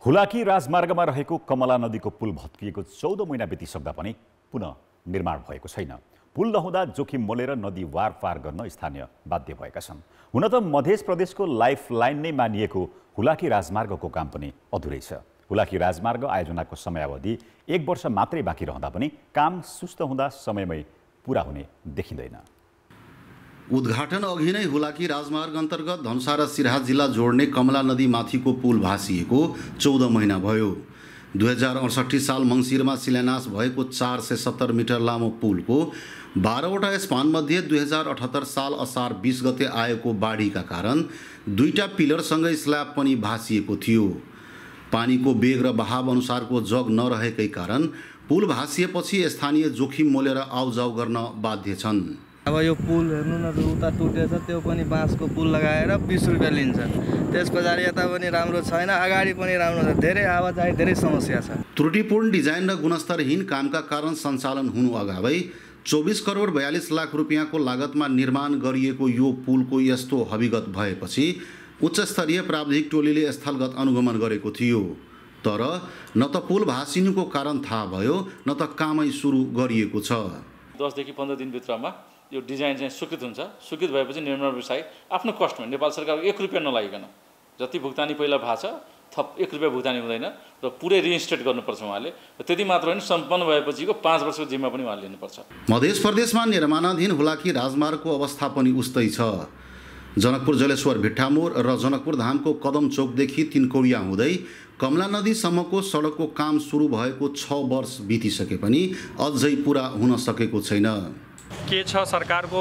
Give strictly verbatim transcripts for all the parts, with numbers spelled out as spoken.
हुलाकी राजमार्गमा रहेको कमला नदीको पुल भत्किएको चौध महिना बितिसक्दा पनि पुनः निर्माण भएको छैन। पुल नहुँदा जोखिम मोलेर नदी वार पार गर्न स्थानीय बाध्य भएका छन्। हुन त मध्य प्रदेशको लाइफलाइन नै मानिएको हुलाकी राजमार्गको काम पनि अधुरै छ। हुलाकी राजमार्ग आयोजनाको समयावधि एक वर्ष मात्रै बाँकी रहँदा पनि काम सुस्त हुँदा समयमै पूरा हुने देखिँदैन। उद्घाटन अघि नै हुलाकी राजमार्ग अन्तर्गत धनुषा र सिराहा जिल्ला जोड्ने कमला नदी माथिको पुल भाँसिएको चौध महिना भयो। दुई हजार अडसट्ठी साल मङ्सिरमा शिलान्यास भएको चार सय सत्तर मिटर लामो पुलको बाह्रवटा स्पानमध्ये दुई हजार अठहत्तर साल असार बीस गते आएको बाढीका कारण दुईटा पिलरसँगै स्ल्याब पनि भाँसिएको थियो। पानीको वेग र बहाव अनुसारको जग नरहेकै कारण पुल भाँसिएपछि स्थानीय जोखिम मोलेर आउजाउ गर्न बाध्य छन्। अब यो पुल हेर्नु न, उता टुटेछ, त्यो पनि बाँसको पुल लगाएर बीस रुपियाँ लिन्छन्। त्यस पछाडि यता पनि राम्रो छैन, अगाडि पनि राम्रो छ, धेरै आवाजाही धेरै समस्या छ। त्रुटिपूर्ण डिजाइन र गुणस्तरहीन कामका कारण सञ्चालन हुनु अगावै चौबिस करोड बयालीस लाख रुपियाँको लागतमा निर्माण गरिएको यो पुलको यस्तो हविगत भएपछि उच्च स्तरीय प्राविधिक टोलीले स्थलगत अनुगमन गरेको थियो। तर न त पुल भाँसिनुको कारण थाहा भयो, न त कामै सुरु गरिएको छ। दसदेखि पन्ध्र दिनभित्रमा यो डिजाइन चाहिँ स्वीकृत हुन्छ। स्वीकृत भएपछि निर्माण व्यवसाय आफ्नो कस्टमा नेपाल सरकारको एक रुपियाँ नलागिकन जति भुक्तानी पहिला भएको छ थप एक रुपियाँ भुक्तानी हुँदैन र पुरै रिइन्स्टेट गर्नुपर्छ उहाँले। त्यति मात्र होइन, सम्पन्न भएपछिको पाँच वर्षको जिम्मा पनि उहाँले लिनुपर्छ। मध्य प्रदेशमा निर्माणाधीन हुलाकी राजमार्गको अवस्था पनि उस्तै छ। जनकपुर जलेश्वर भिट्टामोड र जनकपुर धामको कदम चौकदेखि तिनकोडिया हुँदै कमला नदीसम्मको सडकको काम सुरु भएको छ वर्ष बितिसके पनि अझै पुरा हुन सकेको छैन। के छ सरकारको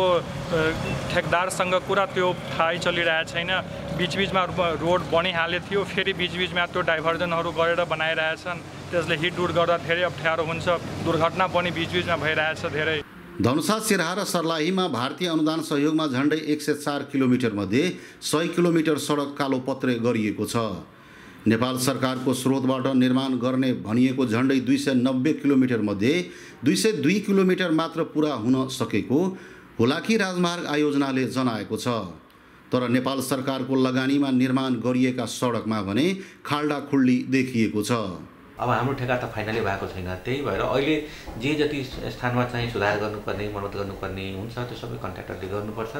ठेकदारसँग कुरा त्यो थाहै चलिरहेको छैन। बिचबिचमा रोड बनिहाले थियो, फेरि बिचबिचमा त्यो डाइभर्जनहरू गरेर बनाइरहेछन्। त्यसले हिट डुट गर्दा धेरै अप्ठ्यारो हुन्छ, दुर्घटना पनि बिचबिचमा भइरहेछ धेरै। धनुषा सिराहा र सर्लाहीमा भारतीय अनुदान सहयोगमा झन्डै एक सय चार किलोमिटर मध्ये सय किलोमिटर सडक कालोपत्रे गरिएको छ। नेपाल सरकारको स्रोतबाट निर्माण गर्ने भनिएको झन्डै दुई सय नब्बे किलोमिटर मध्ये दुई सय दुई किलोमिटर मात्र पुरा हुन सकेको हुलाकी राजमार्ग आयोजनाले जनाएको छ। तर नेपाल सरकारको लगानीमा निर्माण गरिएका सडकमा भने खाल्डाखुल्डी देखिएको छ। अब हाम्रो ठेका त फाइनली भएको छैन, त्यही भएर अहिले जे जति स्थानमा चाहिँ सुधार गर्नुपर्ने, मर्मत गर्नुपर्ने हुन्छ त्यो सबै कन्ट्र्याक्टरले गर्नुपर्छ।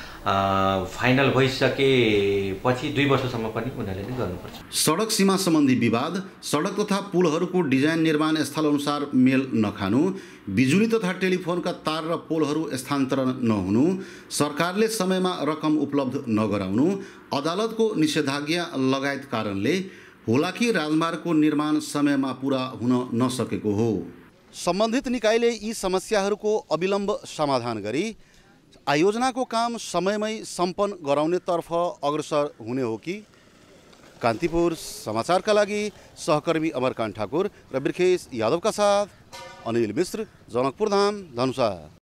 फाइनल भइसकेपछि दुई वर्षसम्म पनि उनीहरूले नै गर्नुपर्छ। सडक सीमा सम्बन्धी विवाद, सडक तथा पुलहरूको डिजाइन निर्माण स्थल अनुसार मेल नखानु, बिजुली तथा टेलिफोनका तार र पोलहरू स्थानान्तरण नहुनु, सरकारले समयमा रकम उपलब्ध नगराउनु, अदालतको निषेधाज्ञा लगायत कारणले हुलाकी राजमार्गको निर्माण समयमा पूरा हुन नसकेको हो। सम्बन्धित निकायले यी समस्याहरूको अविलम्ब समाधान गरी आयोजनाको काम समयमै सम्पन्न गराउनेतर्फ अग्रसर हुने हो कि? कान्तिपुर समाचारका लागि सहकर्मी अमरकान्त ठाकुर र बिर्खेश यादवका साथ अनिल मिश्र, जनकपुर धाम, धनुषा।